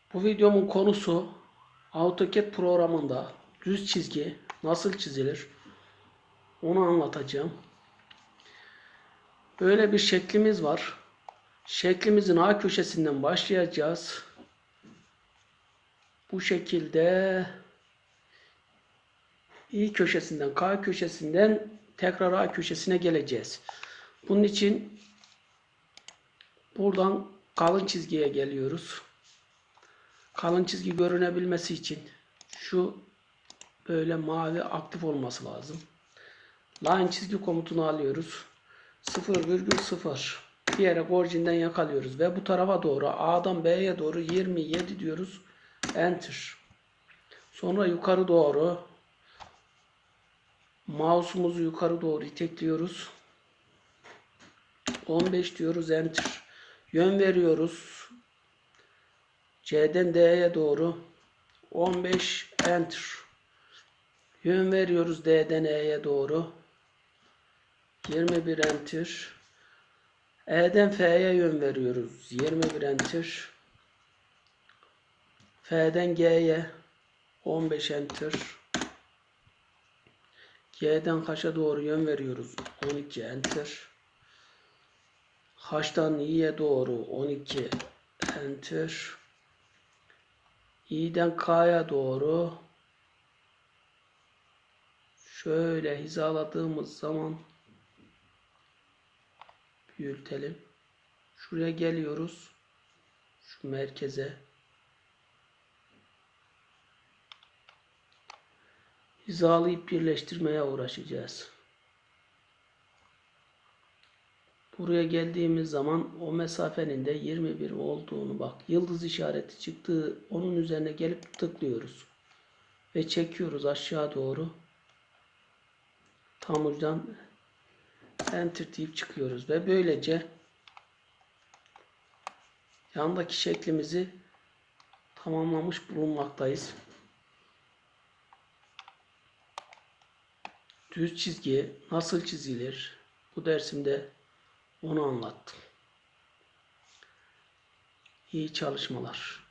Bu videomun konusu AutoCAD programında düz çizgi nasıl çizilir onu anlatacağım. Böyle bir şeklimiz var. Şeklimizin A köşesinden başlayacağız. Bu şekilde İ köşesinden K köşesinden tekrar A köşesine geleceğiz. Bunun için buradan kalın çizgiye geliyoruz. Kalın çizgi görünebilmesi için şu böyle mavi aktif olması lazım. Line çizgi komutunu alıyoruz. 0,0 diyerek orijinden yakalıyoruz ve bu tarafa doğru A'dan B'ye doğru 27 diyoruz. Enter. Sonra yukarı doğru mouse'umuzu yukarı doğru itekliyoruz. 15 diyoruz. Enter. Yön veriyoruz. C'den D'ye doğru 15 Enter. Yön veriyoruz D'den E'ye doğru 21 Enter. E'den F'ye yön veriyoruz 21 Enter. F'den G'ye 15 Enter. G'den H'a doğru yön veriyoruz 12 Enter. H'tan İ'ye doğru 12 Enter. İ'den K'ya doğru şöyle hizaladığımız zaman büyütelim. Şuraya geliyoruz. Şu merkeze. Hizalayıp birleştirmeye uğraşacağız. Buraya geldiğimiz zaman o mesafenin de 21 olduğunu bak. Yıldız işareti çıktığı onun üzerine gelip tıklıyoruz. Ve çekiyoruz aşağı doğru. Tam uçtan enter deyip çıkıyoruz. Ve böylece yandaki şeklimizi tamamlamış bulunmaktayız. Düz çizgi nasıl çizilir? Bu dersimde onu anlattım. İyi çalışmalar.